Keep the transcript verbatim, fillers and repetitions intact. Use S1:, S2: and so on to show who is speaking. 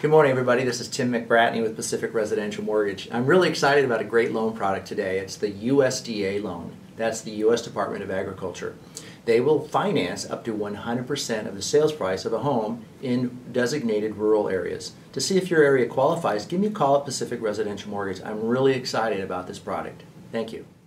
S1: Good morning, everybody. This is Tim McBratney with Pacific Residential Mortgage. I'm really excited about a great loan product today. It's the U S D A loan. That's the U S Department of Agriculture. They will finance up to one hundred percent of the sales price of a home in designated rural areas. To see if your area qualifies, give me a call at Pacific Residential Mortgage. I'm really excited about this product. Thank you.